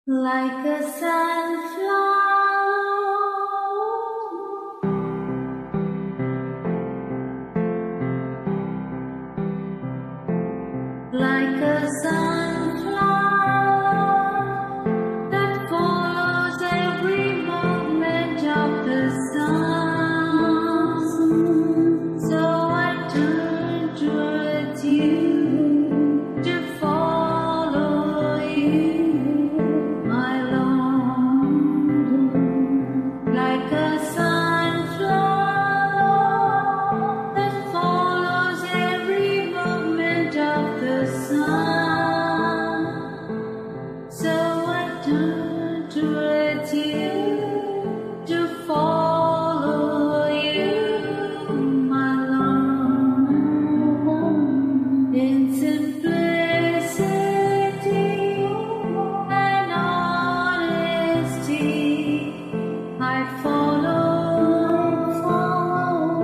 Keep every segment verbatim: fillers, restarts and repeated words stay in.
Like a sunflower, like a sunflower that follows every movement of the sun. So I turn towards you to follow you, my Lord. Like a sunflower that follows every movement of the sun. So I turn towards you to follow you, my Lord. In simplicity and honesty, I follow, follow.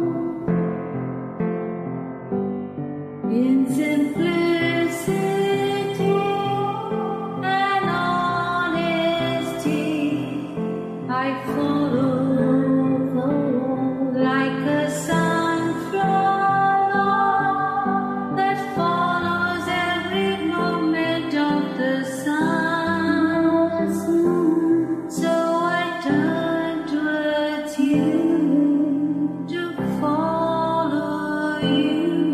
In simplicity and honesty, I follow, follow. Like a sunflower that follows every moment of the sun. So I turn towards you to follow you.